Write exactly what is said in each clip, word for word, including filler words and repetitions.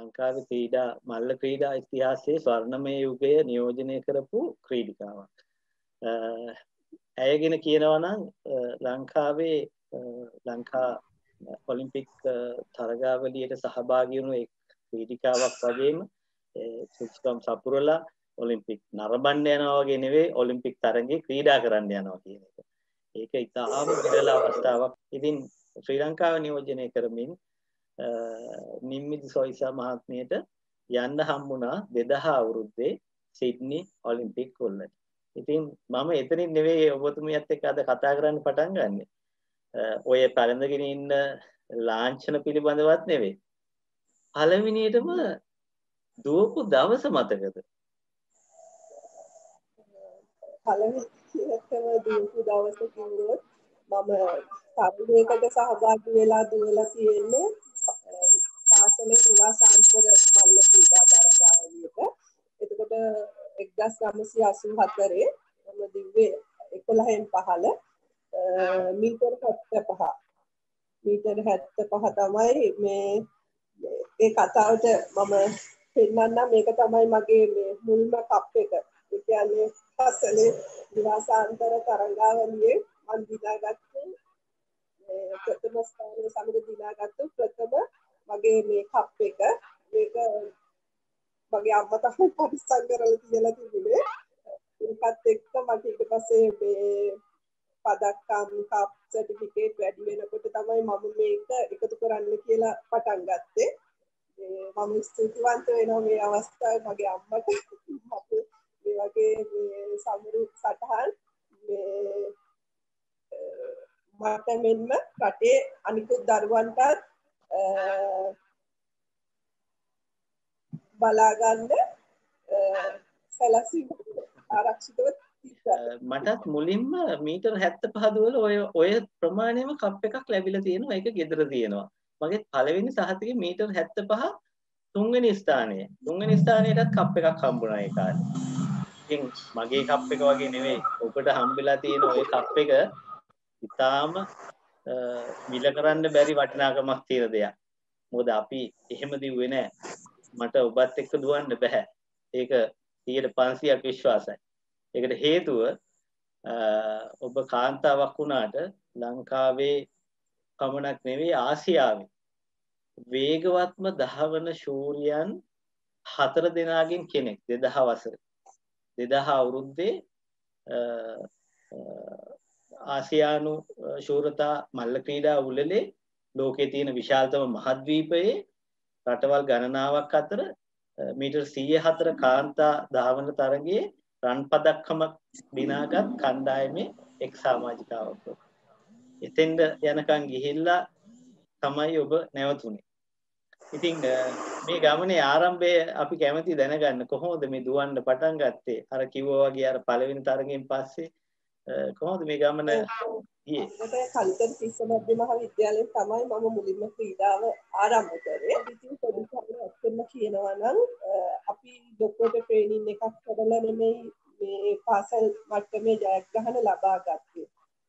ලංකාවේ ක්‍රීඩා මල්ල ක්‍රීඩා ඉතිහාසයේ ස්වර්ණමය යුගය නියෝජනය කරපු ක්‍රීඩිකාවක්. ඇයගෙන කියනවා නම් ලංකාවේ ලංකා ඔලිම්පික් තරගාවලියට සහභාගී වුණු එක් ක්‍රීඩිකාවක් වගේම සුසුකම් සපුරලා ඔලිම්පික් නරඹන්න යනවා වගේ නෙවෙයි ඔලිම්පික් තරගයේ ක්‍රීඩා කරන්න යනවා කියන එක. ඒක ඉතාම විරල අවස්ථාවක්. ඉතින් ශ්‍රී ලංකාව නියෝජනය කරමින් නිම්මිති සොයිසා මහත්මියට යන්න හම්බුණා දෙදහ අවුරුද්දේ සිඩ්නි ඔලිම්පික් වලට. ඉතින් මම එතනින් නෙවෙයි ඔබතුමියත් එක්ක අද කතා කරන්න පටන් ගන්නෙ. ඔය පළඳගෙන ඉන්න ලාංඡන පිළිබඳවත් නෙවෙයි. පළවෙනියටම දුවපු දවස මතකද? පළවෙනියටම දුවපු දවස කිව්වොත් මම තරගයකට සහභාගී වෙලා දුවලා තියෙන්නේ පාසලේ විවාසාන්තර මල්ල ක්‍රීඩා තරගාවලියට. එතකොට එක්දාස් නවසිය අසූ හතරේ මම දිව්වේ එකොළහෙන් පහළ මීටර හැත්තෑ පහ මීටර හැත්තෑ පහ තමයි මේ ඒ කතාවට මම පෙන්නන්නම්. මේක තමයි මගේ මේ මුල්ම කප් එක. ඒ කියන්නේ පාසලේ විවාසාන්තර තරගාවලියේ මම දිනාගත්තු ප්‍රථම ස්ථානය සමග දිනාගත්තු ප්‍රථම මගේ මේ කප් එක. මේක මගේ අම්මා තමයි පරිස්සම් කරලා තියලා තිබුණේ. ඒකත් එක්ක මට ඊට පස්සේ මේ පදක්කම් කප් සර්ටිෆිකේට් වැඩි වෙනකොට තමයි මම මේක එකතු කරන්න කියලා පටන් ගත්තේ. මම ස්තුතිවන්ත වෙනවා මේ අවස්ථාවේ මගේ අම්මට. මේ වගේ මේ සමුරු සටහන් මේ මට මෙන්ම රටේ අනිකුත් දරුවන්ටත් බලා ගන්න සැලසීම ආරක්ෂිතව මටත් මුලින්ම මීටර හැත්තෑ පහ දුවල ඔය ඔය ප්‍රමාණයම කප් එකක් ලැබිලා තියෙනවා. ඒක ගෙදර තියෙනවා. මගේ පළවෙනි සහතිකේ මීටර හැත්තෑ පහ තුන්වෙනි ස්ථානයේ. තුන්වෙනි ස්ථානයටත් කප් එකක් හම්බුණා ඒ කාලේ. ඉතින් මගේ කප් එක වගේ නෙවෙයි. ඔබට හම්බෙලා තියෙන ඔය කප් එක ඉතාම මිල කරන්න බැරි වටිනාකමක් තියෙන දෙයක්. මොකද අපි එහෙම දිව්වේ නෑ. මට ඔබත් එක්ක දුවන්න බෑ. ඒක සියයට පන්සීයක් විශ්වාසයි. ඒකට හේතුව ඔබ කාන්තාවක් වුණාට ලංකාවේ පමණක් නෙවෙයි ආසියාවේ වේගවත්ම දහවන ශූරියන් හතර දෙනාගෙන් කෙනෙක්. දෙදහ වසරේ දෙදහ අවුරුද්දේ ආසියානු ශූරතා මල්ල ක්‍රීඩා උළෙලේ ලෝකයේ තියෙන විශාලතම මහද්වීපයේ රටවල් ගණනාවක් අතර මීටර් සීය හතර කාන්තා ධාවන තරගයේ රන් පදක්කම දිනාගත් කණ්ඩායමේ එක් සමාජිකාවක්. එතෙන්ද යනකම් ගිහිල්ලා තමයි ඔබ නැවතුනේ. ඉතින් මේ ගමනේ ආරම්භය අපි කැමති දැනගන්න කොහොමද මේ දුවන්න පටන් ගත්තේ? අර කිව්වා වගේ අර පළවෙනි තරගෙන් පස්සේ කොහොමද මේ ගමන ගියේ? ඒක කලිතර තිස්ස මධ්‍ය මහාවිද්‍යාලයෙන් තමයි මම මුලින්ම ක්‍රීඩාව ආරම්භ කරේ. ඉතින් පොඩි කාලේ කියනවා නම් අපි ලොකෝට ට්‍රේනින් එකක් කරලා නෙමෙයි මේ පාසල් මට්ටමේ ජයග්‍රහණ ලබා ගත්තේ.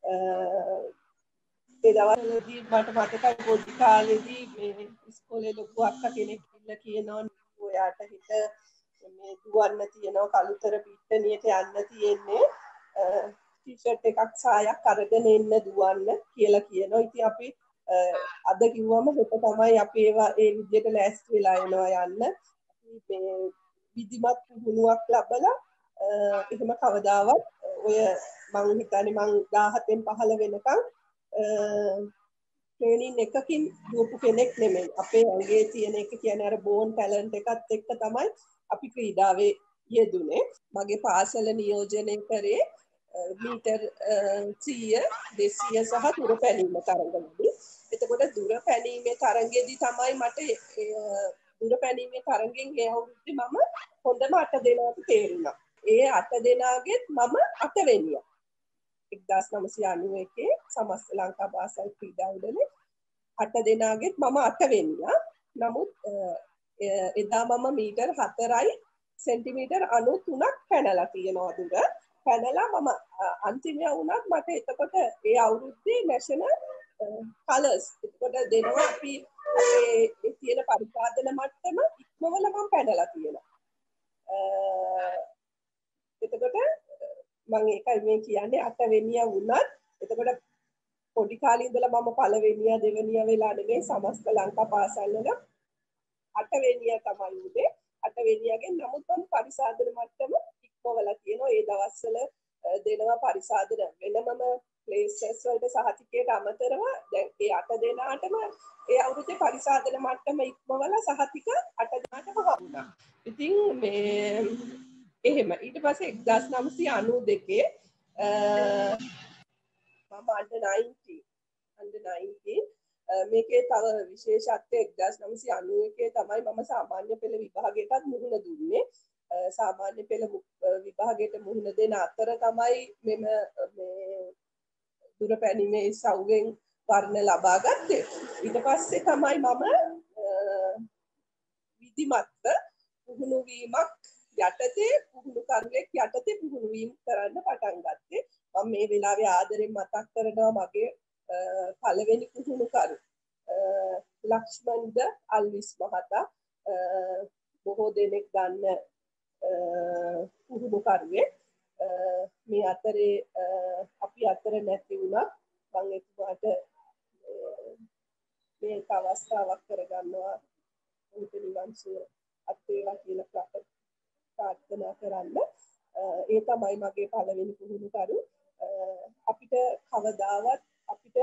ඒ දවස්වලදී මට මතකයි පොඩි කාලේදී මේ ඉස්කෝලේ ලොකු අක්කා කෙනෙක් ඉන්න කියනවා ඔයාට හිත මේ දුවන්න තියෙනවා කලුතර පිට්ටනියට යන්න තියෙන්නේ ටී-ෂර්ට් එකක් සායක් අරගෙන එන්න දුවන්න කියලා කියනවා. ඉතින් අපි අද කිව්වම හෙට තමයි අපි ඒවා ඒ විදිහට ලෑස්ති වෙලා එනවා යන්න. අපි මේ විධිමත් පුහුණුවක් ලැබලා එහෙම කවදාවත් ඔය මං හිතන්නේ මං දාහතෙන් පහළ වෙනකන් ට්‍රේනින් එකකින් දුවපු කෙනෙක් නෙමෙයි. අපේ ඇඟේ තියෙන එක කියන්නේ අර බෝන් ටැලන්ට් එකත් එක්ක තමයි අපි ක්‍රීඩාවේ යෙදුනේ. මගේ පාසල නියෝජනය කරේ මීටර් සීය දෙසීය සහ දුර පැනීම තරඟවලදී. එතකොට දුර පැනීමේ තරඟයේදී තමයි මට දුර පැනීමේ තරඟෙන් ඒ අවුරුද්දේ මම හොඳම අට දෙනාට තේරුණා. ඒ අට දෙනාගෙත් මම අට වෙනියා. එක්දාස් නවසිය අනූ එකේ සමස්ත ලංකා පාසල් ක්‍රීඩා උළෙලේ අට දෙනාගෙත් මම අට වෙනියා. නමුත් එදා මම මීටර් හතරයි සෙන්ටිමීටර් අනූ තුනක් පැනලා තියෙනවා දුර. පැනලා මම අන්තිමයා වුණත් මට එතකොට ඒ අවුරුද්දේ නැෂනල් කලර්ස් එතකොට දෙනවා අපි අපේ තියෙන පරිපාලන මට්ටම ඉක්මවල මම පැනලා තියෙනවා. එතකොට මම ඒකයි මේ කියන්නේ අටවෙනියා වුණත් එතකොට පොඩි කාලේ ඉඳලා මම පළවෙනියා දෙවෙනියා වෙලා නෙමෙයි සමස්ත ලංකා පාසල් වල අටවෙනියා තමයි උනේ. අටවෙනියාගෙන් නමුත් මම පරිසාදන මට්ටම ඉක්මවලා තියෙනවා. ඒ දවස්වල දෙනවා පරිසාදන වෙනමම ප්ලේසස් වලට සහතිකයට අමතරව දැන් ඒ අට දෙනාටම ඒ අවුරුද්දේ පරිසාදන මට්ටම ඉක්මවලා සහතික අට දෙනාටම වුණා. ඉතින් මේ එහෙම ඊට පස්සේ එක්දාස් නවසිය අනූ දෙකේ මම under nineteen under nineteen මේකේ තව විශේෂත්වය එක්දාස් නවසිය අනූ එකේ තමයි මම සාමාන්‍ය පෙළ විභාගයටත් මුහුණ දුන්නේ. සාමාන්‍ය පෙළ විභාගයට මුහුණ දෙන අතර තමයි මෙම මේ දුර පැනීමේ සවුවෙන් වර්ණ ලබා ගත්තේ. ඊට පස්සේ තමයි මම විධිමත්ව පුහුණු වීමක් යටතේ පුහුණු කරුවෙක් යටතේ පුහුණු වීම කරන්න පටන් ගත්තේ. මම මේ වෙලාවේ ආදරෙන් මතක් කරනවා මගේ පළවෙනි පුහුණු කරු ලක්ෂ්මන්ද අල්විස් මහතා බොහෝ දෙනෙක් දන්න පුහුණු කරුවෙක්. මේ අතරේ අපි අතර නැති වුණා. මම එතුමාට මේක අවස්ථාවක් කරගන්නවා උන්ට නිවන් සුව අත් වේවා කියලා ප්‍රාර්ථනා කරන්න. ඒ තමයි මගේ පළවෙනි පුහුණු කරු. අපිට කවදාවත් අපිට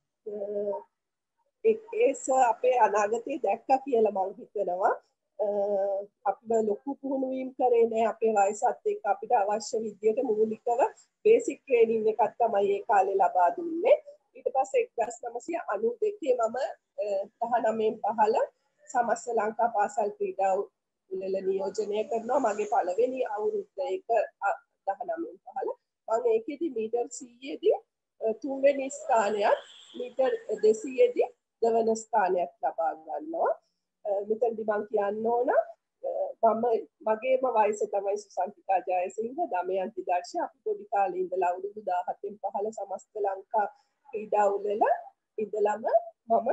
ඒස අපේ අනාගතේ දැක්කා කියලා මම හිතනවා. අපිට ලොකු පුහුණු වීම කරේ නෑ අපේ වයසත් එක්ක අපිට අවශ්‍ය විදියට මූලිකව බේසික් ට්‍රේනින් එකක් තමයි ඒ කාලේ ලබා දුන්නේ. ඊට පස්සේ එක්දාස් නවසිය අනූ දෙකේ මම දහනවයෙන් පහළ සමස්ත ලංකා පාසල් ක්‍රීඩා උළෙල නියෝජනය කරනවා. මගේ පළවෙනි අවුරුද්ද ඒක දහනවයෙන් පහළ. මම ඒකෙදි මීටර් සීයේදී තුන්වෙනි ස්ථානයක් මීටර් දෙසීයේදී දෙවන ස්ථානයක් ලබා ගන්නවා. මෙතනදි මම කියන්න ඕන මම මගේම වයස තමයි සුසන්තිකා ජයසිංහ දමයන්ති දර්ශ අපි පොඩි කාලේ ඉඳලා අවුරුදු දාහතෙන් පහළ සමස්ත ලංකා ක්‍රීඩා උළෙල ඉඳලම මම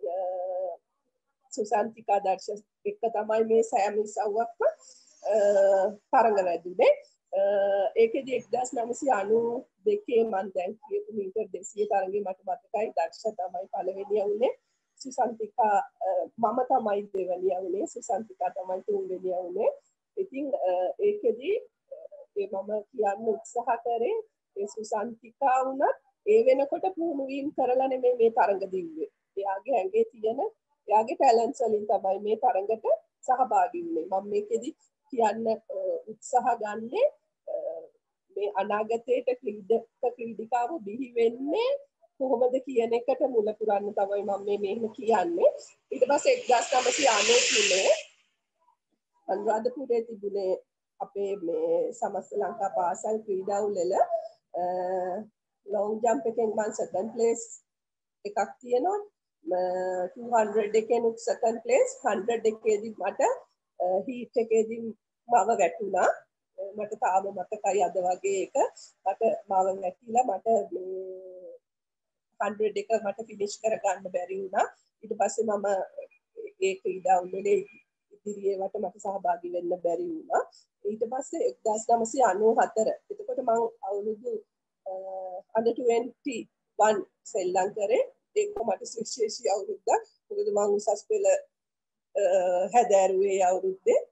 සුසන්තිකා දර්ශ එක්ක තමයි මේ සෑම ඉසව්වක්ම තරඟ වැදුනේ. ඒකෙදි එක්දාස් නවසිය අනූ දෙකේ මම දැන් කියපු මීටර් දෙසීය තරඟේ මට මතකයි දර්ශ තමයි පළවෙනියා වුණේ. සුසන්තිකා මම තමයි දෙවැනියා වුණේ. සුසන්තිකා තමයි තුන්වෙනියා වුණේ. ඉතින් ඒකෙදි ඒ මම කියන්න උත්සාහ කරේ ඒ සුසන්තිකා වුණත් ඒ වෙනකොට පුහුණු වීම කරලා නෙමෙයි මේ තරඟ දිව්වේ. එයාගේ ඇඟේ තියෙන එයාගේ ටැලන්ට්ස් වලින් තමයි මේ තරඟට සහභාගී වුණේ. මම මේකෙදි කියන්න උත්සාහ ගන්නේ මේ අනාගතයේට ක්‍රීඩක ක්‍රීඩිකාව බිහි වෙන්නේ කොහොමද කියන එකට මුල පුරන්න තමයි මම මේ මෙහෙම කියන්නේ. ඊට පස්සේ එක්දාස් නවසිය අනූ තුනේ අනුරාධපුරයේ තිබුණේ අපේ මේ සමස්ත ලංකා පාසල් ක්‍රීඩා උළෙල ලොන්ග් ජම්ප් එකෙන් මම සෙකන්ඩ් ප්ලේස් එකක් තියෙනවා. two hundred එකෙනුත් සෙකන්ඩ් ප්ලේස් hundred එකේදී මට හීට් එකේදී මම වැටුණා. මට තාම මතකයි අද වගේ එක මට මාව වැටිලා මට hundred එක මට ෆිනිෂ් කරගන්න බැරි වුණා. ඊට පස්සේ මම ඒ ක්‍රීඩා උළෙලේ ඉදිරියේ වට මට සහභාගී වෙන්න බැරි වුණා. ඊට පස්සේ එක්දාස් නවසිය අනූ හතර එතකොට මම අවුරුදු under twenty-one සෙල්ලම් කරේ. ඒක මට සුවිශේෂී අවුරුද්දක්. මොකද මම උසස් පෙළ හැදෑරුවේ අවුරුද්දේ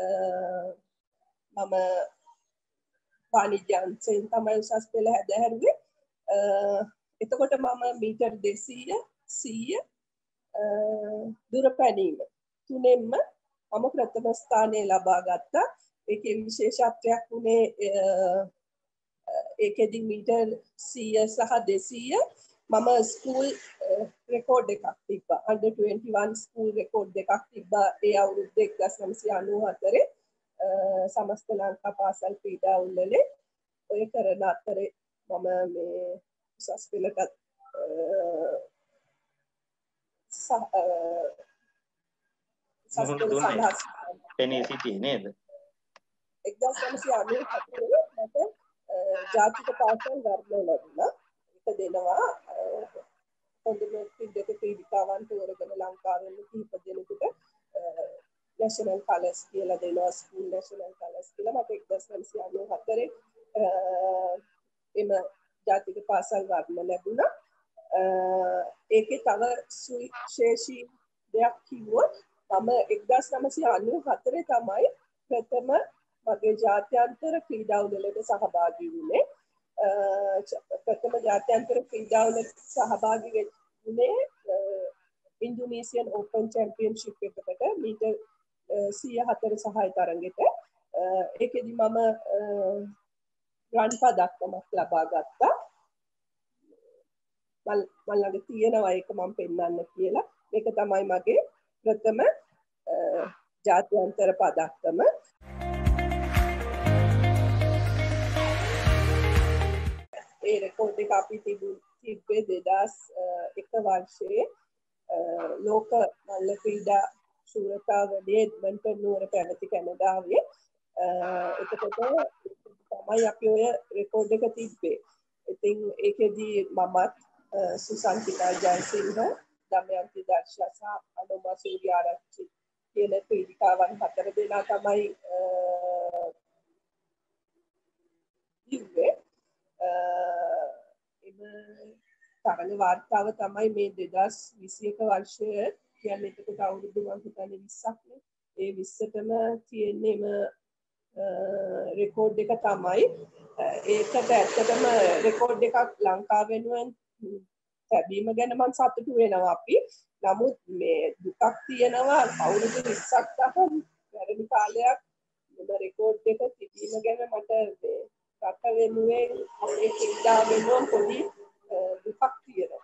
මම වාණිජ්‍ය අංශයෙන් තමයි උසස් පෙළ හැදෑරුවේ. එතකොට මම මීටර් දෙසීය සීය දුර පැනීම තුනෙන්ම මම ප්‍රථම ස්ථානය ලබා ගත්තා. ඒකේ විශේෂත්වයක් වුණේ ඒකෙදි මීටර් සීය සහ දෙසීය මම ස්කූල් රෙකෝඩ් එකක් තිබ්බා. under twenty-one ස්කූල් රෙකෝඩ් එකක් තිබ්බා ඒ අවුරුද්දේ එක්දාස් නවසිය අනූ හතරේ සමස්ත ලංකා පාසල් ක්‍රීඩා උළෙලේ ඔය කරන අතරේ මම මේ උසස් පෙළටත් පෙනී සිටියේ නේද? එක්දාස් නවසිය අනූ හතරේ මට ජාතික පාසල් වර්ණය ලැබුණා. ඒක දෙනවා හොඳම ක්‍රීඩක ක්‍රීඩිකාවන් තෝරගෙන ලංකාවෙන් කිහිප දෙනෙකුට national colours කියලා දෙනවා school national colours කියලා මට එක්දාස් නවසිය අනූ හතරේ එම ජාතික පාසල් වර්ණ ලැබුණා. ඒකේ තව සුවිශේෂී දෙයක් කිව්වොත් මම එක්දාස් නවසිය අනූ හතරේ තමයි ප්‍රථම මගේ ජාත්‍යන්තර ක්‍රීඩාවලට සහභාගී වුණේ. ප්‍රථම ජාත්‍යන්තර ක්‍රීඩාවලට සහභාගී වුණේ ඉන්දුනීසියන් ඕපන් චැම්පියන්ෂිප් එකකට මීටර් සිය හතර සහය තරගෙට. ඒකෙදි මම රන් පදක් තමක් ලබා ගත්තා. මල් ළඟ තියෙනවා ඒක මම පෙන්නන්න කියලා. මේක තමයි මගේ ප්‍රථම ජාත්‍යන්තර පදක්කම. ඒ රෙකෝඩ් එක අපි තිබ්බේ දෙදාස් එක වර්ෂයේ ලෝක මල්ල ක්‍රීඩා ශූරතාවලේ එඩ්මන්ටන් නුවර පැවති කැනඩාවේ. එතකොට තමයි අපි ඔය රෙකෝඩ් එක තිබ්බේ. ඉතින් ඒකෙදී මමත් සුසන්තිකා ජයසිංහ, දමයන්ති දර්ශා සහ අනුමා සූර්යාරච්චි කියන ක්‍රීඩිකාවන් හතර දෙනා තමයි තිබ්බේ. එම තරණ වාර්තාව තමයි මේ දෙදාස් විසියක වර්ෂය කියන්නේ එතකොට අවුරුදු මම හිතන්නේ විස්සක් නේ. ඒ විස්සටම තියෙන්නේම රෙකෝඩ් එක තමයි. ඒකට ඇත්තටම රෙකෝඩ් එකක් ලංකාව වෙනුවෙන් ලැබීම ගැන මම සතුටු වෙනවා අපි. නමුත් මේ දුකක් තියෙනවා අවුරුදු විස්සක් තරම් වැඩි කාලයක් මේ රෙකෝඩ් එක තිබීම ගැන මට මේ රට වෙනුවෙන් අපේ ක්‍රීඩා වෙනුවෙන් පොඩි දුකක් තියෙනවා.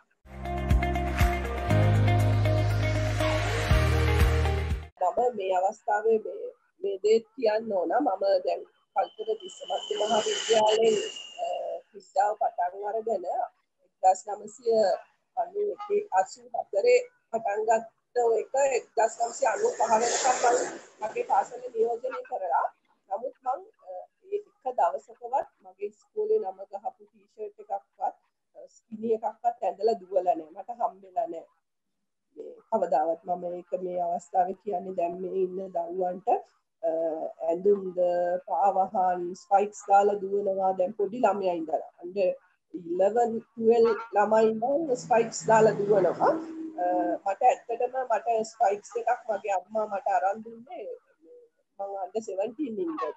මම මේ අවස්ථාවේ මේ මේ දේ කියන්න ඕන. මම දැන් කල්පද තිස්ස මධ්‍ය මහාවිද්‍යාලයෙන් ක්‍රීඩාව පටන් අරගෙන එක්දාස් නවසිය අනූ හතරේ පටන් ගත්ත එක එක්දාස් නවසිය අනූ පහ වෙනකම් මගේ පාසලේ නියෝජනය කරලා. නමුත් මම එක දවසකවත් මගේ ඉස්කෝලේ නම ගහපු ටී-ෂර්ට් එකක්වත් ස්කිනි එකක්වත් ඇඳලා දුවලා නැහැ. මට හම්බෙලා නැහැ. මේ කවදාවත් මම මේක මේ අවස්ථාවේ කියන්නේ දැන් මේ ඉන්න දරුවන්ට ඇඳුම්ද පාවහන් ස්පයික්ස් දාලා දුවනවා දැන් පොඩි ළමයා ඉඳලා. අnder eleven twelve ළමයි ඉඳන් ස්පයික්ස් දාලා දුවනවා. මට ඇත්තටම මට ස්පයික්ස් එකක් මගේ අම්මා මට අරන් දුන්නේ මම under seventeen ඉඳලා.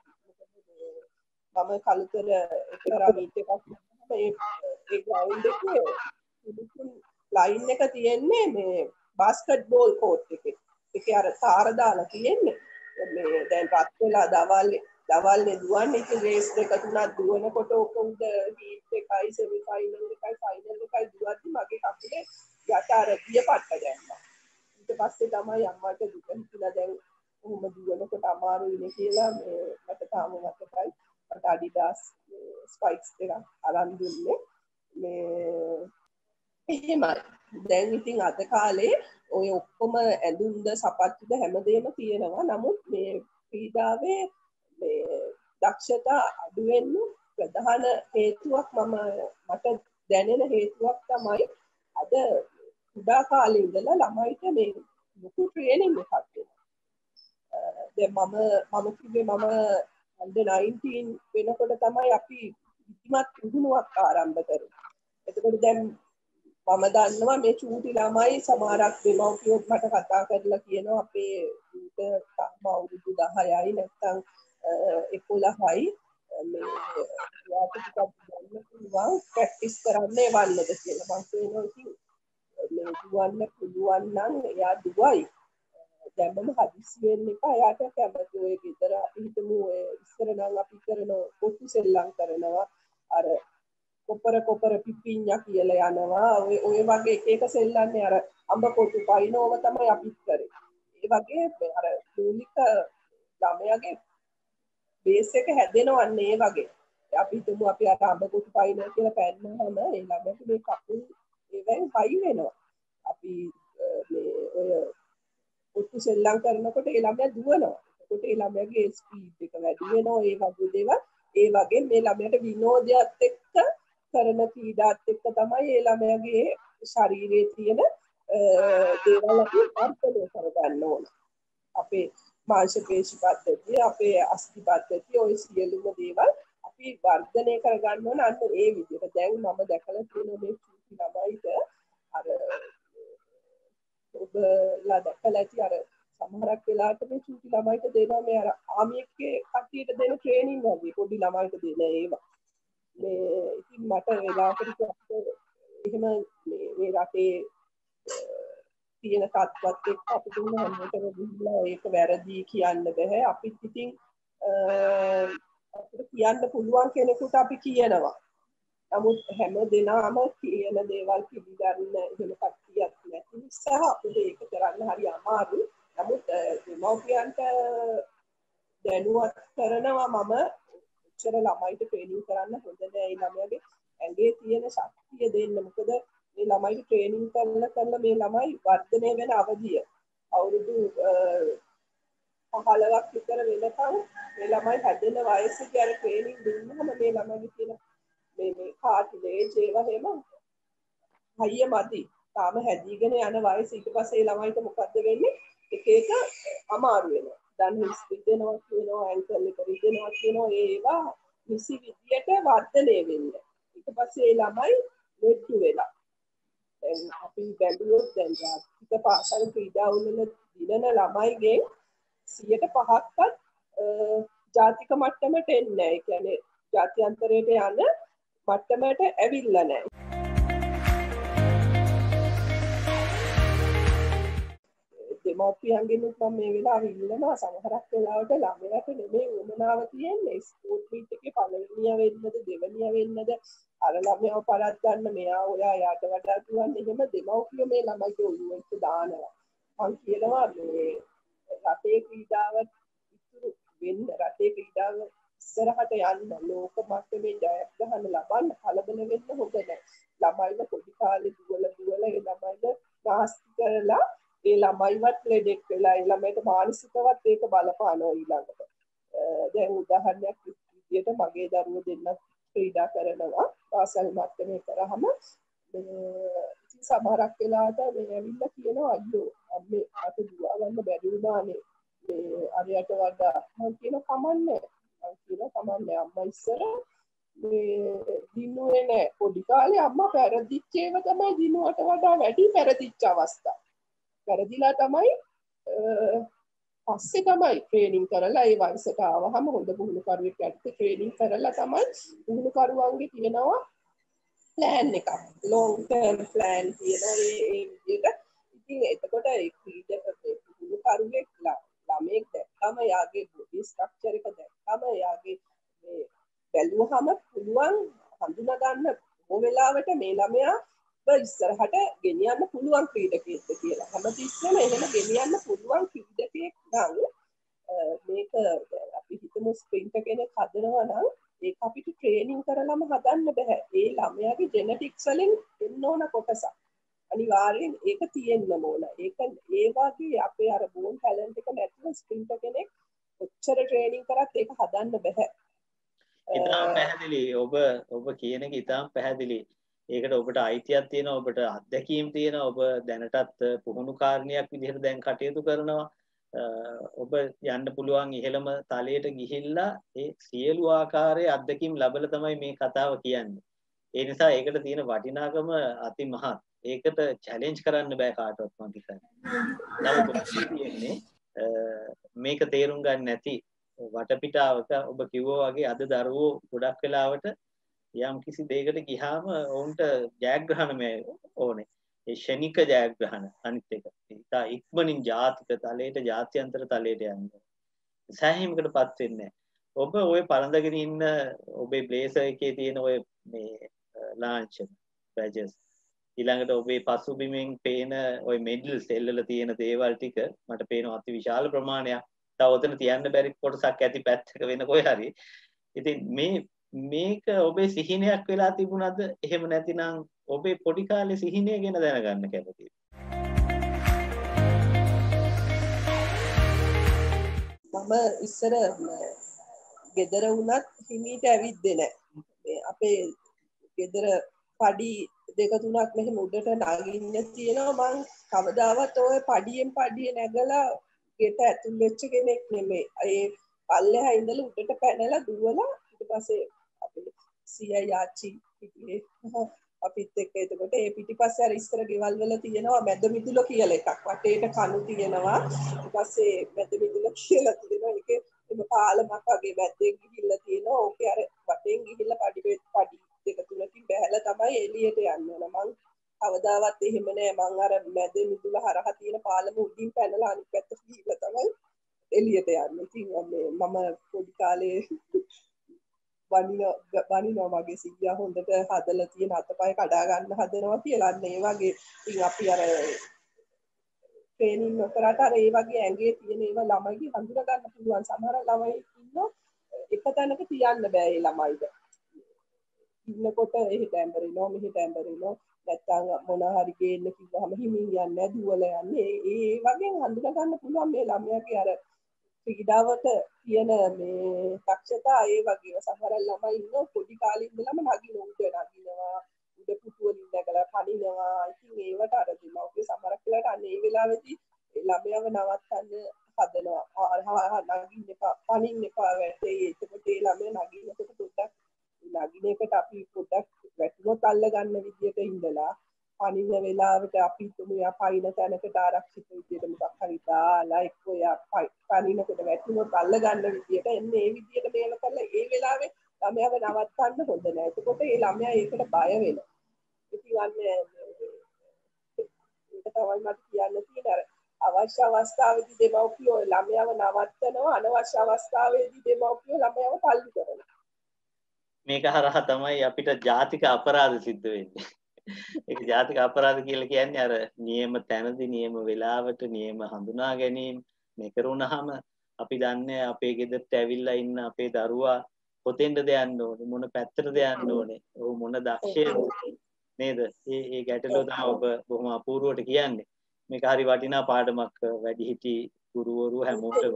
මම කලුතර එක්තරා මීට් එකක් ඒ ඒ ග්‍රවුන්ඩ් එකේ ලයින් එක තියෙන්නේ මේ බාස්කට් බෝල් කෝට් එකේ. ඒකේ අර තාර දාලා තියෙන්නේ. මේ දැන් රත් වෙලා දවල් දවල්නේ දුවන්නේ. ඉතින් රේස් දෙක තුනක් දුවනකොට ඔක උඩ හීට් එකයි සෙමි ෆයිනල් එකයි ෆයිනල් එකයි දුවද්දි මගේ කකුලේ යට අර දිය පට්ට දැම්මා. ඊට පස්සේ තමයි අම්මට දුක හිතිලා දැන් කොහොම දුවනකොට අමාරුයිනේ කියලා මේ මට තාම මතකයි. මට අඩිඩාස් ස්පයික්ස් දෙකක් අරන් දුන්නේ. මේ එහෙමයි. දැන් ඉතින් අද කාලේ ඔය ඔක්කොම ඇඳුම්ද සපත්තුද හැමදේම තියෙනවා. නමුත් මේ ක්‍රීඩාවේ මේ දක්ෂතා අඩු වෙන්න ප්‍රධාන හේතුවක් මම මට දැනෙන හේතුවක් තමයි අද කුඩා කාලේ ඉඳලා ළමයිට මේ ලොකු ට්‍රේනින් එකක් දෙනවා. දැන් මම මම කිව්වේ මම under nineteen වෙනකොට තමයි අපි ඉතිමත් පුහුණුවක් ආරම්භ කරේ. එතකොට දැන් මම දන්නවා මේ චූටි ළමයි සමහරක් දෙමව්පියෝ මට කතා කරලා කියනවා අපේ ඌට තාම අවුරුදු දහයයි නැත්නම් එකොළහයි මේ යාට ටිකක් ගන්න පුළුවන් ප්‍රැක්ටිස් කරන්න එවන්නද කියලා. මම කියනවා ඉතින් මේ දුවන්න පුළුවන් නම් එයා දුවයි. දැන් මම හදිස්සි වෙන්න එපා. එයාට කැමති ඔය ගෙදර අපි හිතමු ඔය ඉස්සර නම් අපි කරන කොටු සෙල්ලම් කරනවා. අර කොපර කොපර පිපිඤ්ඤා කියලා යනවා. ඔය ඔය වගේ එක එක සෙල්ලන්නේ අර අඹ කොටු පයින්නෝව තමයි අපිත් කරේ. ඒ වගේ අර මූලික ළමයාගේ බේස් එක හැදෙනවන්නේ ඒ වගේ. අපි හිතමු අපි අර අඹ කොටු පයින්නවා කියලා පැන්නාම ඒ ළමයාට මේ කකුල් ඒවෙන් හයි වෙනවා. අපි මේ ඔය කොටු සෙල්ලම් කරනකොට ඒ ළමයා දුවනවා. එතකොට ඒ ළමයාගේ ස්පීඩ් එක වැඩි වෙනවා. ඒ වගේ දේවල් ඒ වගේ මේ ළමයාට විනෝදයත් එක්ක කරන ක්‍රීඩාත් එක්ක තමයි ඒ ළමයාගේ ශරීරයේ තියෙන දේවල් අපි අර්ථනය කරගන්න ඕන. අපේ මාංශ පේශි පද්ධතිය, අපේ අස්ථි පද්ධතිය, ඔය සියලුම දේවල් අපි වර්ධනය කරගන්න ඕන අන්න ඒ විදිහට. දැන් මම දැකලා තියෙනවා මේ චූටි ළමයිට අර ඔබලා දැකලා ඇති අර සමහරක් වෙලාවට මේ චූටි ළමයිට දෙනවා මේ අර ආමි එකේ කට්ටියට දෙන ට්‍රේනින් වගේ පොඩි ළමයිට දෙන ඒවා. මේ ඉතින් මට වෙලාවකට එහෙම මේ මේ රටේ තියෙන තත්ත්වත් එක්ක අපිට හැමෝටම ගිහිල්ලා ඒක වැරදි කියන්න බෑ. අපිත් ඉතින් අපිට කියන්න පුළුවන් කෙනෙකුට අපි කියනවා. නමුත් හැම දිනම කියන දේවල් පිළිගන්න එහෙම කට්ටියක් නැති නිසා අපිට ඒක කරන්න හරි අමාරුයි. නමුත් දෙමව්පියන්ට දැනුවත් කරනවා මම උච්චර ළමයිට ට්‍රේනින් කරන්න හොඳ නෑ. ඒ ළමයාගේ ඇඟේ තියෙන ශක්තිය දෙන්න. මොකද මේ ළමයිට ට්‍රේනින් කරලා කරලා මේ ළමයි වර්ධනය වෙන අවධිය අවුරුදු පහළොවක් විතර වෙනකම් මේ ළමයි හැදෙන වයසේදී අර ට්‍රේනින් දුන්නාම මේ ළමයිගේ තියෙන මේ මේ කාටිලේජ් ඒවා එහෙම හයිය මදි. තාම හැදීගෙන යන වයස ඊට පස්සේ ළමයිට මොකද්ද වෙන්නේ? එක එක අමාරු වෙනවා. දැන් හිස් රිදෙනවා කියනවා, ඇන්කල් එක රිදෙනවා කියනවා. ඒවා නිසි විදියට වර්ධනය වෙන්නේ. ඊට පස්සේ ළමයි ලෙඩ වෙලා. දැන් අපි බැලුවොත් දැන් ජාතික පාසල් ක්‍රීඩාවල දිනන ළමයිගෙන් සියයට පහක්වත් ජාතික මට්ටමට එන්නේ නැහැ. ඒ කියන්නේ ජාත්‍යන්තරයට යන මට්ටමට ඇවිල්ලා නැහැ. දෙමව්පියන්ගෙනුත් මම මේ වෙලාවේ ඉල්ලනවා සමහරක් වෙලාවට ළමයාට නෙමෙයි උමනාව තියෙන්නේ ස්පෝර්ට් මීට් එකේ පළවෙනිය වෙන්නද දෙවෙනිය වෙන්නද අර ළමයාව පරද්දන්න මෙයා ඔයා යාට වඩා දුවන්නේ එහෙම දෙමව්පියෝ මේ ළමයිගේ ඔළුවට දානවා. මම කියනවා මේ රටේ ක්‍රීඩාව ඉතුරු වෙන්න රටේ ක්‍රීඩාව ඉස්සරහට යන්න ලෝක මට්ටමේ ජයග්‍රහණ ලබන්න කලබල වෙන්න හොඳ නැහැ. ළමයිව පොඩි කාලේ දුවල දුවල ඒ ළමයිව නාස්ති කරලා ඒ ළමයිවත් ලෙඩෙක් වෙලා ඒ ළමයිට මානසිකවත් ඒක බලපානවා ඊළඟට. දැන් උදාහරණයක් විදියට මගේ දරුවෝ දෙන්නත් ක්‍රීඩා කරනවා පාසල් මට්ටමේ කරාම ඉතින් සමහරක් වෙලාවට මේ ඇවිල්ලා කියනවා අයියෝ අම්මේ අත දුවා ගන්න බැරි වුණානේ මේ අරයට වඩා මම කියන කමන්නේ මම කියන කමන්නේ අම්මා ඉස්සර මේ දිනුවේ නෑ පොඩි කාලේ අම්මා පෙරදිච්ච ඒවා තමයි දිනුවට වඩා වැඩි පෙරදිච්ච අවස්ථා. පෙරදිලා තමයි පස්සේ තමයි ට්‍රේනින් කරලා ඒ වයසට ආවහම හොඳ පුහුණුකරුවෙක් යටතේ ට්‍රේනින් කරලා තමයි පුහුණුකරුවන්ගේ තියෙනවා ප්ලෑන් එකක් ලොන්ග් ටර්ම් ප්ලෑන් කියන ඒ විදිහට. ඉතින් එතකොට ඒ ක්‍රීඩක පුහුණුකරුවෙක් ළමෙක් දැක්කම යාගේ බොඩි ස්ට්‍රක්චර් එක දැක්කම යාගේ මේ බැලුවහම පුළුවන් හඳුනා ගන්න ඕ වෙලාවට මේ ළමයා ඉස්සරහට ගෙනියන්න පුළුවන් ක්‍රීඩකයෙක්ද කියලා. හැමතිස්සෙම එහෙම ගෙනියන්න පුළුවන් ක්‍රීඩකයෙක් නම් මේක අපි හිතමු ස්ප්‍රින්ටර් කෙනෙක් හදනවා නම් ඒක අපිට ට්‍රේනින් කරලම හදන්න බෑ. ඒ ළමයාගේ ජෙනටික්ස් වලින් එන්න ඕන කොටසක්. අනිවාර්යෙන් ඒක තියෙන්න ඕන. ඒක ඒ වගේ අපේ අර බෝන් ටැලන්ට් එක නැතුව ස්ප්‍රින්ටර් කෙනෙක් ඔච්චර ට්‍රේනින් කරත් ඒක හදන්න බෑ. ඉතාලම පැහැදිලි. ඔබ ඔබ කියන එක ඉතාලම පැහැදිලි. ඒකට ඔබට අයිතියක් තියෙනවා, ඔබට අත්දැකීම් තියෙනවා, ඔබ දැනටත් පුහුණුකාරණියක් විදිහට දැන් කටයුතු කරනවා. ඔබ යන්න පුළුවන් ඉහළම තලයට ගිහිල්ලා ඒ සියලු ආකාරයේ අත්දැකීම් ලැබලා තමයි මේ කතාව කියන්නේ. ඒ නිසා ඒකට තියෙන වටිනාකම අතිමහත්. ඒකට චැලෙන්ජ් කරන්න බෑ කාටවත් මම හිතන්නේ. නමුත් තියෙන්නේ මේක තේරුම් ගන්න නැති වටපිටාවක ඔබ කිව්වා වගේ අද දරුවෝ ගොඩක් වෙලාවට යම් කිසි දෙයකට ගියාම ඔවුන්ට ජයග්‍රහණමය ඕනේ. ඒ ෂණික ජයග්‍රහණ අනිත් එක. ඉතා ඉක්මනින් ජාතික තලයට ජාත්‍යන්තර තලයට යන්න. සෑහීමකටපත් වෙන්නේ නැහැ. ඔබ ওই පරඳගෙන ඉන්න ඔබේ බ්ලේසර් එකේ තියෙන ඔය මේ ලාංඡන බැජස් ඊළඟට ඔබේ පසුබිමෙන් පේන ওই මෙඩල්ස් එල්ලලා තියෙන දේවල් ටික මට පේනවා අති විශාල ප්‍රමාණයක්. තව උතන තියන්න බැරි කොටසක් ඇති පැත්තක වෙන කොයි හරි. ඉතින් මේ මේක ඔබේ සිහිනයක් වෙලා තිබුණාද? එහෙම නැතිනම් ඔබේ පොඩි කාලේ සිහිනය ගැන දැනගන්න කැමතියි. මම ඉස්සර ගෙදර වුණත් හිමීට ඇවිද්දේ නැහැ. අපේ ගෙදර පඩි දෙක තුනක් මෙහෙම උඩට නගින්න තියෙනවා. මං කවදාවත් ඔය පඩියෙන් පඩිය නැගලා ගෙට ඇතුල් වෙච්ච කෙනෙක් නෙමෙයි. ඒ පල්ලෙහා ඉඳලා උඩට පැනලා දුවලා ඊට පස්සේ අපි සියයි ආච්චි හිටියේ අපිත් එක්ක. එතකොට ඒ පිටිපස්සේ අර ඉස්සර ගෙවල් වල තියෙනවා මැද මිදුල කියලා එකක්. වටේට කණු තියෙනවා. ඊට පස්සේ මැද මිදුල කියලා තියෙනවා. ඒකේ එම පාලමක් වගේ මැද්දෙන් ගිහිල්ලා තියෙනවා. ඕකේ අර වටෙන් ගිහිල්ලා පඩි පඩි දෙක තුනකින් බැහැලා තමයි එළියට යන්න ඕන. මං කවදාවත් එහෙම නෑ. මං අර මැද මිදුල හරහා තියෙන පාලම උඩින් පැනලා අනිත් පැත්තට ගිහිල්ලා තමයි එළියට යන්නේ. ඉතින් මම පොඩි කාලේ වනින වනිනවා මගේ සිග්ගා හොඳට හදලා තියෙන අතපය කඩා ගන්න හදනවා කියලා. අන්න ඒ වගේ ඉතින් අපි අර ට්‍රේනින් නොකරට අර ඒ වගේ ඇඟේ තියෙන ඒවා ළමයිගේ හඳුනා ගන්න පුළුවන්. සමහර ළමයි ඉන්නවා එක තැනක තියන්න බෑ ඒ ළමයිද. ඉන්නකොට එහෙට ඇඹරෙනවා මෙහෙට ඇඹරෙනවා. නැත්තම් මොන හරි ගේන්න කිව්වහම හිමින් යන්නේ දුවල යන්නේ. ඒ වගේ හඳුනා ගන්න පුළුවන් මේ ළමයාගේ අර ක්‍රීඩාවට තියෙන මේ දක්ෂතා ඒ වගේ. සමහර ළමයි ඉන්න පොඩි කාලේ ඉඳලම නගින උඩ නගිනවා උඩ පුටු වලින් නැගලා පනිනවා. ඉතින් ඒවට අර දෙමව්පිය සමහරක් වෙලාවට අන්න ඒ වෙලාවේදී ළමයාව නවත්තන්න හදනවා. නගින්න එපා පනින්න එපා වැටේ. එතකොට ඒ ළමයා නගිනකොට පොඩ්ඩක් නගින එකට අපි පොඩ්ඩක් වැටුනොත් අල්ල ගන්න විදියට ඉඳලා පනින වෙලාවට අපි තුමු යා පයින් තැනකට ආරක්ෂිත විදියට මොකක් හරි දාලා එක්ක යා පනිනකොට වැටුනොත් අල්ල ගන්න විදියට එන්නේ ඒ විදියට මේව කරලා ඒ වෙලාවේ ළමයාව නවත්තන්න හොඳ නෑ. එතකොට ඒ ළමයා ඒකට බය වෙනවා. ඉතින් අන්න ඒක තමයි මට කියන්න තියෙන. අවශ්‍ය අවස්ථාවේදී දෙමව්පියෝ ළමයාව නවත්තනවා, අනවශ්‍ය අවස්ථාවේදී දෙමව්පියෝ ළමයාව තල්ලු කරනවා. මේක හරහා තමයි අපිට ජාතික අපරාධ සිද්ධ වෙන්නේ. ඒක ජාතික අපරාධ කියලා කියන්නේ අර නියම තැනදී නියම වෙලාවට නියම හඳුනා ගැනීම මේ කරුණාම අපි දන්නේ අපේ ගෙදරට ඇවිල්ලා ඉන්න අපේ දරුවා කොතෙන්ද යන්න ඕනේ මොන පැත්තටද යන්න ඕනේ ඔහු මොන දක්ෂයද නේද? ඒ ඒ ගැටලුව තමයි ඔබ බොහොම අපූර්වවට කියන්නේ. මේක හරි වටිනා පාඩමක් වැඩිහිටි ගුරුවරු හැමෝටම.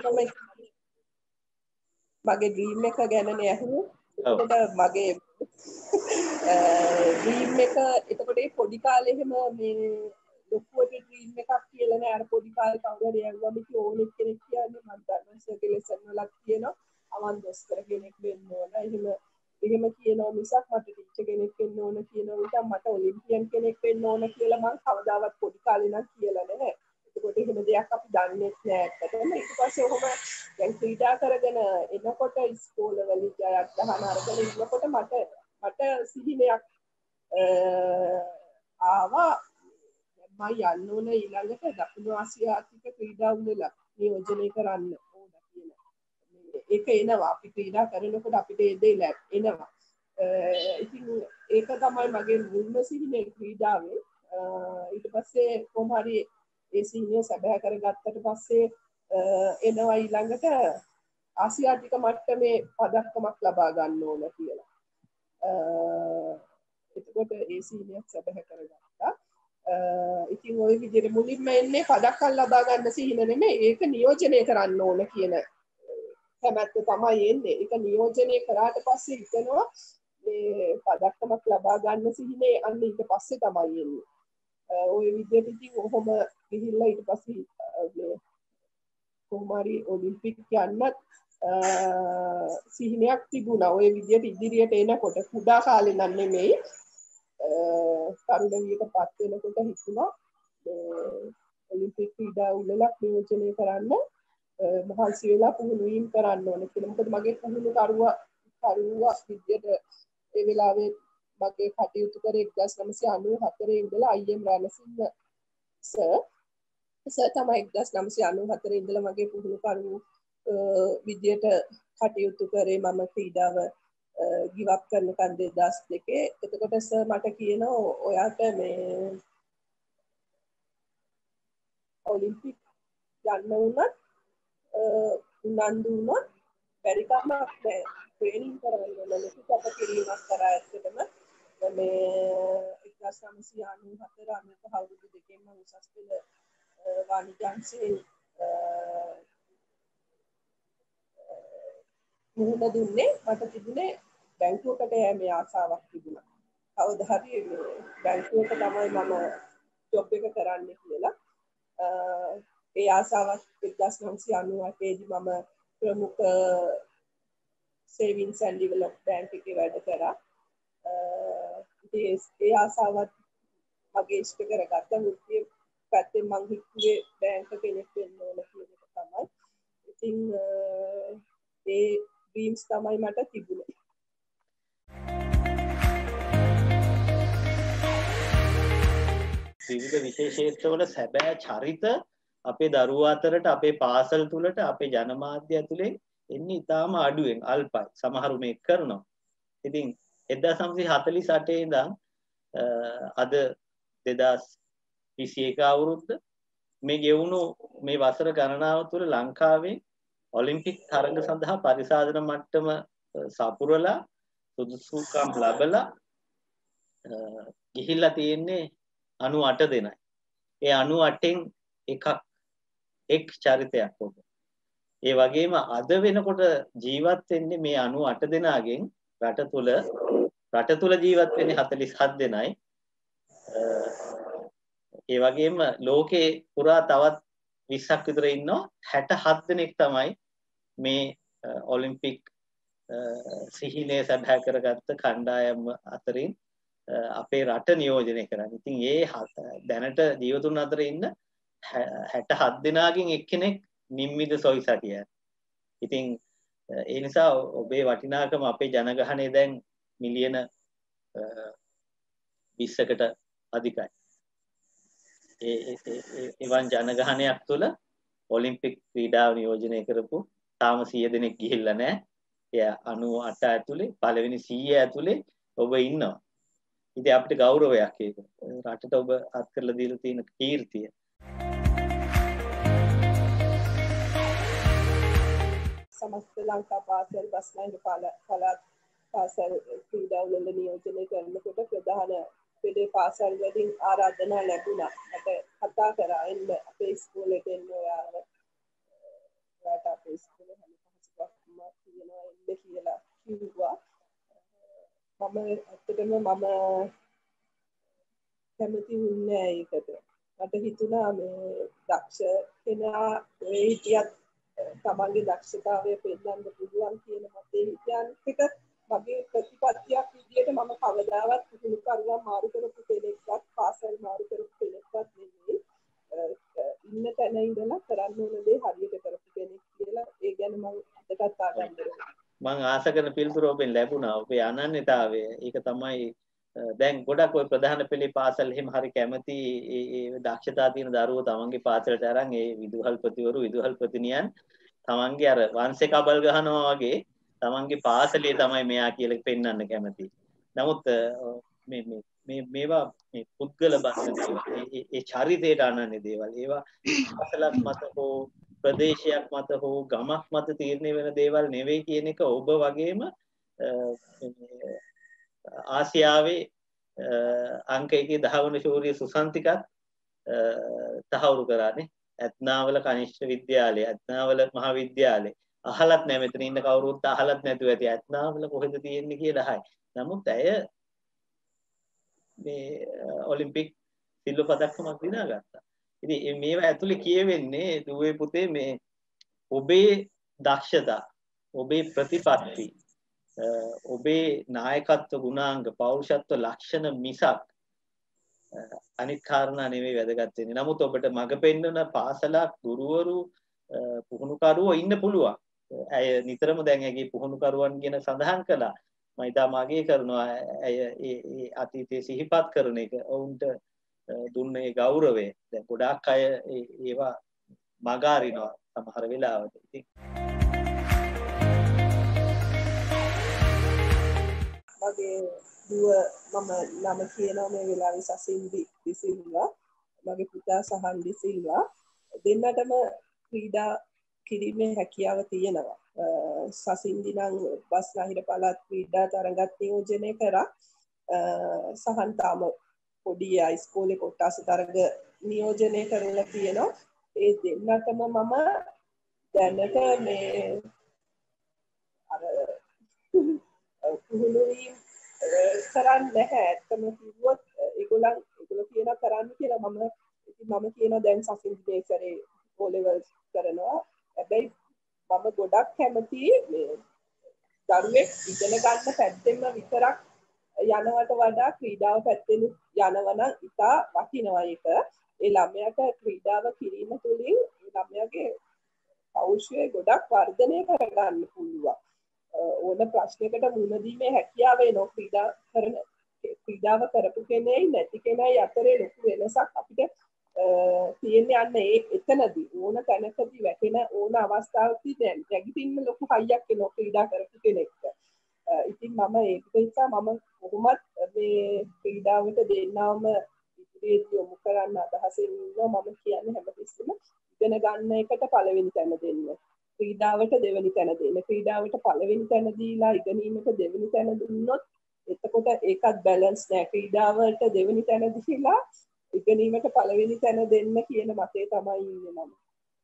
මගේ ඩ්‍රීම් එක ගැනනේ අහුවේ. එතකොට මගේ ඩ්‍රීම් එක එතකොට ඒ පොඩි කාලේ එහෙම මේ ලොකුවට ඩ්‍රීම් එකක් කියලා නෑ. අර පොඩි කාලේ කවුරු හරි ඇහුවම ඉතින් ඕනෙක් කෙනෙක් කියන්නේ මම ධර්මසර්ගේ ලෙසන් වලක් කියනවා අවන් දොස්තර කෙනෙක් වෙන්න ඕන. එහෙම එහෙම කියනවා මිසක් මට ටීචර් කෙනෙක් වෙන්න ඕන කියනවා මිසක් මට ඔලිම්පියන් කෙනෙක් වෙන්න ඕන කියලා මම කවදාවත් පොඩි කාලේ නම් කියලා නෑ. එතකොට එහෙම දෙයක් අපි දන්නේ නැහැ ඇත්තටම. ඊට පස්සේ ඔහොම දැන් ක්‍රීඩා කරගෙන එනකොට ඉස්කෝලවල ජයක් ගන්න අරගෙන ඉන්නකොට මට මට සිහිනයක් ආවා මම යන්න ඕන ඊළඟට දකුණු ආසියාතික ක්‍රීඩා වල නියෝජනය කරන්න ඕන කියලා. ඒක එනවා අපි ක්‍රීඩා කරනකොට අපිට ඒ දේ එනවා. ඉතින් ඒක තමයි මගේ මුල්ම සිහිනේ ක්‍රීඩාවේ. ඊට පස්සේ කොහොම හරි ඒ සිහිනය සැබෑ කරගත්තට පස්සේ එනවා ඊළඟට ආසියාතික මට්ටමේ පදක්කමක් ලබා ගන්න ඕන කියලා. එතකොට ඒ සිහිනයක් සැබෑ කරගත්තා. ඉතින් ওই විදිහට මුලින්ම එන්නේ පදක්කම් ලබා ගන්න සිහින නෙමෙයි ඒක නියෝජනය කරන්න ඕන කියන කැමැත්ත තමයි එන්නේ. ඒක නියෝජනය කරාට පස්සේ හිතනවා මේ පදක්කමක් ලබා ගන්න සිහිනේ අන්න ඊට පස්සේ තමයි එන්නේ. ওই විදිහට ඉතින් ඔහොම ගිහිල්ලා ඊට පස්සේ මේ කොහොමරි ඔලිම්පික් යන්නත් සිහිනයක් තිබුණා. ওই විදිහට ඉදිරියට එනකොට කුඩා කාලේ නම් නෙමෙයි තරුණ වියකටපත් වෙනකොට හිතුණා ඔලිම්පික් ක්‍රීඩා උළෙලක් නියෝජනය කරන්න මහන්සි වෙලා පුහුණු වීම කරන්න ඕනේ කියලා. මොකද මගේ පුහුණු කරුවා කරුවා විදිහට ඒ වෙලාවේ මගේ කටයුතු කරේ එක්දාස් නවසිය අනූ හතරේ ඉඳලා I M Ranasinghe sir sir තමයි එක්දාස් නවසිය අනූ හතරේ ඉඳලා මගේ පුහුණු කරුවෝ විදිහට කටයුතු කරේ. මම ක්‍රීඩාව ගිව් අප් කරනකන් දෙදාස් දෙකේ. එතකොට සර් මට කියනවා ඔයාට මේ ඔලිම්පික් යන්න වුණත් උනන්දු වුණොත් බැරි කමක් නැහැ. ට්‍රේනින් කරන්න ඕන ලොකු කැපකිරීමක් කරා ඇත්තටම මේ එක්දාස් නවසිය අනූ හතර අනූ පහ අවුරුදු දෙකෙන්ම උසස් පෙළ වාණිජ්‍ය මුහුණ දුන්නේ. මට තිබුණේ බැංකුවකට යෑමේ ආසාවක් තිබුණා. කවදා හරි බැංකුවක තමයි මම ජොබ් එක කරන්න කියලා. ඒ ආසාවත් එක්දාස් නවසිය අනූ අටේ දී මම ප්‍රමුඛ සේවිංස් ඇන්ඩ් ඩෙවලොප් බැංක් එකේ වැඩ කරා. ඒ ආසාවත් මගේ ඉෂ්ට කරගත්ත වෘත්තිය පැත්තෙන් මං හිතුවේ බැංක කෙනෙක් වෙන්න ඕන කියන එක තමයි. ඉතින් ඒ ඩ්‍රීම්ස් තමයි මට තිබුණේ. විවිධ විශේෂ ක්ෂේත්‍රවල සැබෑ චරිත අපේ දරුවා අතරට අපේ පාසල් තුලට අපේ ජනමාධ්‍ය ඇතුලේ එන්නේ ඉතාම අඩුවෙන් අල්පයි. සමහරු මේක කරනවා. ඉතින් එක්දාස් නවසිය හතළිස් අටේ ඉඳන් අද දෙදාස් විසි එක අවුරුද්ද මේ ගෙවුණු මේ වසර ගණනාව තුළ ලංකාවේ ඔලිම්පික් තරඟ සඳහා පරිසාධන මට්ටම සපුරලා සුදුසුකම් ලැබලා ගිහිල්ලා තියෙන්නේ අනූ අට දෙනයි. ඒ අනූ අටෙන් එකක් එක් චරිතයක් ඔබ. ඒ වගේම අද වෙනකොට ජීවත් වෙන්නේ මේ අනූ අට දෙනාගෙන් රට තුල රට තුල ජීවත් වෙන්නේ හතළිස් හත් දෙනයි. ඒ වගේම ලෝකේ පුරා තවත් විස්සක් විතර ඉන්නවා. හැට හත් දෙනෙක් තමයි මේ ඔලිම්පික් සිහිනය සැබෑ කරගත්ත කණ්ඩායම් අතරින් අපේ රට නියෝජනය කරන්නේ. ඉතින් ඒ දැනට ජීවතුන් අතර ඉන්න හැට හත් දෙනාගෙන් එක්කෙනෙක් නිම්මිද සොයිසටිය. ඉතින් ඒ නිසා ඔබේ වටිනාකම අපේ ජනගහනය දැන් මිලියන විස්සකට අධිකයි. ඒ එවන් ජනගහනයක් තුළ ඔලිම්පික් ක්‍රීඩාව නියෝජනය කරපු තාම සිය දෙනෙක් ගිහිල්ලා නැහැ. එය අනූ අට ඇතුලේ පළවෙනි සීය ඇතුලේ ඔබ ඉන්නවා. ඉතින් අපිට ගෞරවයක් ඒක. රටට ඔබ අත් කරලා දීලා තියෙන කීර්තිය. සමස්ත ලංකා පාසල් බස්නාහිර පළාත් පාසල් ක්‍රීඩාවල නියෝජනය කරනකොට ප්‍රධාන පෙළේ පාසල් වලින් ආරාධනා ලැබුණා. මට කතා කරා එන්න අපේ ඉස්කෝලේට එන්න ඔයාව. ඔයාට අපේ ඉස්කෝලේ හැම පහසුකම්ම තියෙනවා එන්න කියලා කිව්වා. මම ඇත්තටම මම කැමති වුණේ ඒකට. මට හිතුණා මේ දක්ෂ කෙනා ඒ හිටියත් තමන්ගේ දක්ෂතාවය පෙන්නන්න පුළුවන් කියන මතේ හිතන එක මගේ ප්‍රතිපත්තියක් විදියට මම කවදාවත් පුහුණු කරුවා මාරු කරපු කෙනෙක්වත් පාසල් මාරු කරපු කෙනෙක්වත් නෙමෙයි. ඉන්න තැන ඉඳලා කරන්න ඕන දේ හරියට කරපු කෙනෙක් කියලා ඒ ගැන මම අදටත් ආඩම්බරයි. මම ආස කරන පිළිතුර ඔබෙන් ලැබුණා. ඔබේ අනන්‍යතාවය ඒක තමයි දැන් ගොඩක් ඔය ප්‍රධාන පෙළේ පාසල් එහෙම හරි කැමති ඒ දක්ෂතා තියෙන දරුවෝ තමන්ගේ පාසලට අරන් ඒ විදුහල්පතිවරු විදුහල්පතිනියන් තමන්ගේ අර වංශේ කබල් ගහනවා වගේ තමන්ගේ පාසලේ තමයි මෙයා කියලා පෙන්වන්න කැමති. නමුත් මේ මේ මේ මේවා මේ පුද්ගල බඳ දේවල් ඒ චරිතයට අනන්‍ය දේවල් ඒවා පාසලක් මත හෝ ප්‍රදේශයක් මත හෝ ගමක් මත තීරණය වෙන දේවල් නෙවෙයි කියන එක ඔබ වගේම ආසියාවේ අංක එකේ දහවන ශූරිය සුසන්තිකත් තහවුරු කරානේ. ඇත්නාවල කනිෂ්ඨ විද්‍යාලය, ඇත්නාවල මහාවිද්‍යාලය අහලත් නැහැ. මෙතන ඉන්න කවුරුත් අහලත් නැතුව ඇති ඇත්නාවල කොහෙද තියෙන්නේ කියලා අහයි. නමුත් ඇය මේ ඔලිම්පික් සිල්ව පදක්කමක් දිනාගත්තා. ඉතින් මේවා ඇතුලේ කියවෙන්නේ දුවේ පුතේ මේ ඔබේ දක්ෂතා, ඔබේ ප්‍රතිපත්ති, ඔබේ නායකත්ව ගුණාංග, පෞරුෂත්ව ලක්ෂණ මිසක් අනිත් කාරණා නෙවෙයි වැදගත් වෙන්නේ. නමුත් ඔබට මඟ පෙන්වන පාසලක්, ගුරුවරු, පුහුණුකරුවෝ ඉන්න පුළුවන්. ඇය නිතරම දැන් ඇගේ පුහුණුකරුවන් ගැන සඳහන් කළා. මම ඉතාම අගය කරනවා ඇය ඒ අතීතයේ සිහිපත් කරන එක. ඔවුන්ට දුන්න ඒ ගෞරවය. දැන් ගොඩාක් අය ඒවා මග අරිනවා සමහර වෙලාවට. ඉතින් මගේ දුව මම නම කියනවා මේ වෙලාවේ සසින්දි දිසිල්වා. මගේ පුතා සහන් දිසිල්වා. දෙන්නටම ක්‍රීඩා කිරීමේ හැකියාව තියෙනවා. සසින්දි නම් බස්නාහිර පළාත් ක්‍රීඩා තරඟත් නියෝජනය කරා. සහන් තාම පොඩි ඉස්කෝලේ කොට්ටාස තරඟ නියෝජනය කරලා තියෙනවා. ඒ දෙන්නටම මම දැනට මේ අර පුහුණු වීම කරන්නේ නැහැ. ඇත්තම කිව්වොත් ඒගොල්ලන් ඒගොල්ලෝ කියන කරන්න කියලා මම ඉතින් මම කියනවා දැන් සසින්දි මේසරේ O levels කරනවා. හැබැයි මම ගොඩක් කැමති මේ දරුවෙක් ඉගෙන ගන්න පැත්තෙන්ම විතරක් යනවට වඩා ක්‍රීඩාව පැත්තෙන් යනවා නම් ඉතා වටිනවා ඒක. ඒ ළමයාට ක්‍රීඩාව කිරීම තුළින් ඒ ළමයාගේ කෞශලය ගොඩක් වර්ධනය කරගන්න පුළුවන්. ඕන ප්‍රශ්නයකට මුහුණ දීමේ හැකියාව එනවා ක්‍රීඩා කරන ක්‍රීඩාව කරපු කෙනෙයි නැති කෙනයි අතරේ ලොකු වෙනසක් අපිට තියෙන්නේ අන්න ඒ එතනදී ඕන තැනකදී වැටෙන ඕන අවස්ථාවකදී දැන් නැගිටින්න ලොකු හයියක් එනවා ක්‍රීඩා කරපු කෙනෙක්ට. ඉතින් මම ඒක නිසා මම කොහොමත් මේ ක්‍රීඩාවට දෙන්නවම ඉදිරියට යොමු කරන්න අදහසින් ඉන්නවා. මම කියන්නේ හැමතිස්සෙම ඉගෙන ගන්න එකට පළවෙනි තැන දෙන්න. ක්‍රීඩාවට දෙවෙනි තැන දෙන්න. ක්‍රීඩාවට පළවෙනි තැන දීලා ඉගෙනීමට දෙවෙනි තැන දුන්නොත් එතකොට ඒකත් බැලන්ස් නෑ. ක්‍රීඩාවට දෙවෙනි තැන දීලා ඉගෙනීමට පළවෙනි තැන දෙන්න කියන මතේ තමයි ඉන්නේ මම.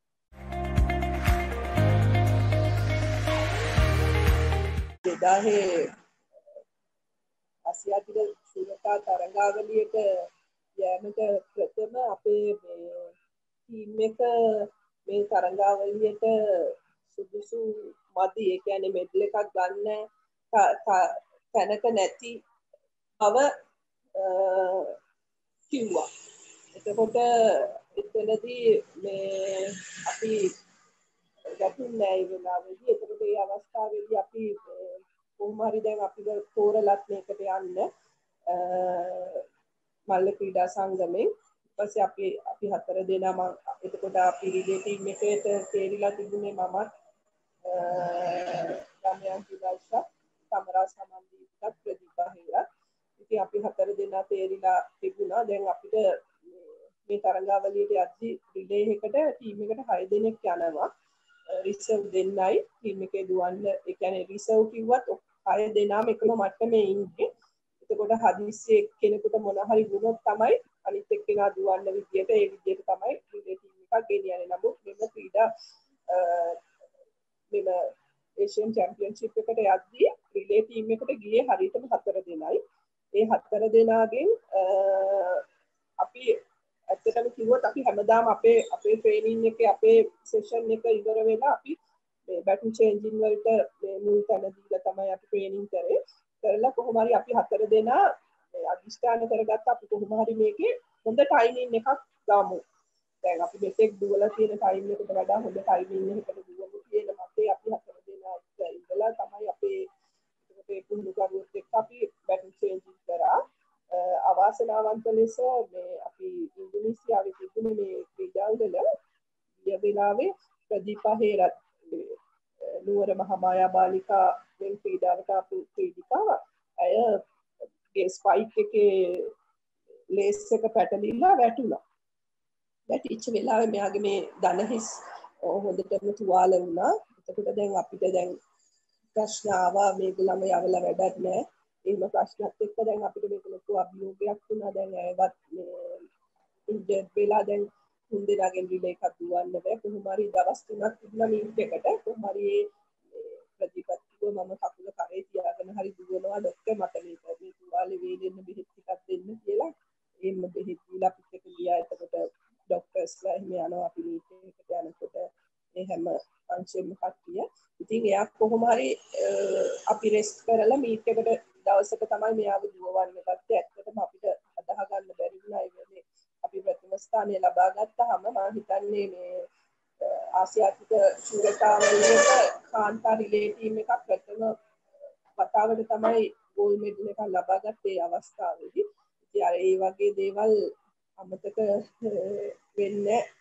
දෙදාහේ ආසියාතික ශ්‍රීලංකා තරඟාවලියට යෑමට ප්‍රථම අපේ මේ ටීම් එක මේ තරඟාවලියට සුදුසු මදි. ඒ කියන්නේ මෙඩල් එකක් ගන්න තැනක නැති බව කිව්වා. එතකොට එතනදී මේ අපි ගැටුන්නේ ඒ වෙලාවේදී. එතකොට ඒ අවස්ථාවේදී අපි කොහොම හරි දැන් අපි තෝරලත් මේකට යන්න මල්ල ක්‍රීඩා සංගමෙන්. ඊපස්සේ අපි අපි හතර දෙනා මම එතකොට අපි රිලේ ටීම් එකට තේරිලා තිබුණේ මමත් ගම්යන් කිවල්ෂා සමරා සමන්දීපත් ප්‍රදීපා හේරත්. ඉතින් අපි හතර දෙනා තේරිලා තිබුණා. දැන් අපිට මේ තරඟාවලියට යද්දි රිලේ එකට ටීම් එකට හය දෙනෙක් යනවා. රිසර්ව් දෙන්නයි ටීම් එකේ දුවන්න. ඒ කියන්නේ රිසර්ව් කිව්වත් හය දෙනාම එකම මට්ටමේ ඉන්නේ. එතකොට හදිස්සියේ කෙනෙකුට මොන හරි වුණොත් තමයි අනිත් එක්කෙනා දුවන්න විදියට ඒ විදියට තමයි රිලේ ටීම් එකක් ගෙනියන්නේ. නමුත් මෙන්න ක්‍රීඩා මෙන්න ඒෂියන් චැම්පියන්ෂිප් එකට යද්දී රිලේ ටීම් එකට ගියේ හරියටම හතර දෙනයි. ඒ හතර දෙනාගෙන් අපි ඇත්තටම කිව්වොත් අපි හැමදාම අපේ අපේ ට්‍රේනින් එකේ අපේ සෙෂන් එක ඉවර වෙලා අපි මේ බැටන් චේන්ජින් වලට මේ මුල් තැන දීලා තමයි අපි ට්‍රේනින් කරේ. කරලා කොහොම හරි අපි හතර දෙනා අධිෂ්ඨාන කරගත්ත අපි කොහොම හරි මේකේ හොඳ ටයිමින් එකක් ගමු. දැන් අපි මෙතෙක් දුවලා තියෙන ටයිම් එකට වඩා හොඳ ටයිමින් එකකට දුවමු කියන මතේ අපි හතර දෙනා ඉඳලා තමයි අපේ ඒ පුහුණුකරුවොත් එක්ක අපි බැටන් චේන්ජින් කරා. අවාසනාවන්ත ලෙස මේ අපි ඉන්දුනීසියාවේ තිබුණේ මේ ක්‍රීඩාවල ගිය වෙලාවේ ප්‍රදීපා හේරත් නුවර මහාමායා බාලිකා වෙන් ක්‍රීඩාවට ආපු ක්‍රීඩිකාවක්. ඇයගේ ස්පයික් එකේ ලේස් එක පැටලිලා වැටුණා. වැටිච්ච වෙලාවේ මෙයාගේ මේ දන හිස් හොඳටම තුවාල වුණා. එතකොට දැන් අපිට දැන් ප්‍රශ්න ආවා මේගොල්ලම යවලා වැඩක් නැහැ. එහෙම ප්‍රශ්නත් එක්ක දැන් අපිට මේක ලොකු අභියෝගයක් වුණා. දැන් ඇයවත් මේ ඉන්ඩර් වෙලා දැන් තුන් දෙනාගෙන් රිලේ එකක් දුවන්න බෑ. කොහොම හරි දවස් තුනක් තිබුණා මීට් එකට. කොහොම හරි මේ ප්‍රතිපත්තිව මම කකුල කරේ තියාගෙන හරි දුවනවා. ડોක්ටර් මට මේක මේ තුවාලේ වේදෙන්න බෙහෙත් ටිකක් දෙන්න කියලා. එහෙම බෙහෙත් දීලා අපිට එක ගියා. එතකොට ડોක්ටර්ස්ලා එහෙම යනවා අපි මීට් එකට යනකොට මේ හැම අංශෙම කට්ටිය. ඉතින් එයා කොහොම හරි අපි රෙස්ට් කරලා මීට් එකට දවසක තමයි මෙයාව දුවවන්න ගත්තේ. ඇත්තටම අපිට අදාහ ගන්න බැරි වුණා ඒ වෙලේ. අපි ප්‍රථම ස්ථානය ලබා ගත්තාම මම හිතන්නේ මේ ආසියාතික ශූරතාවලියට කාන්තා රිලේ ටීම් එකක් ප්‍රථම වතාවට තමයි ගෝල්ඩ් මෙඩල් එකක් ලබා ගත්තේ ඒ අවස්ථාවේදී. ඉතින් අර ඒ වගේ දේවල් අමතක වෙන්නේ